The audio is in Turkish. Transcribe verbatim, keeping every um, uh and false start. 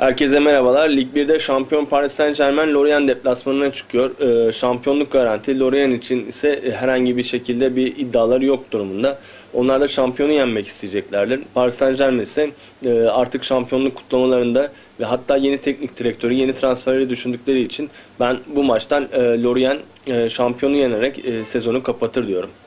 Herkese merhabalar. Lig birde şampiyon Paris Saint-Germain Lorient deplasmanına çıkıyor. Ee, şampiyonluk garanti. Lorient için ise herhangi bir şekilde bir iddiaları yok durumunda. Onlar da şampiyonu yenmek isteyeceklerdir. Paris Saint-Germain ise e, artık şampiyonluk kutlamalarında ve hatta yeni teknik direktörü, yeni transferleri düşündükleri için ben bu maçtan e, Lorient e, şampiyonu yenerek e, sezonu kapatır diyorum.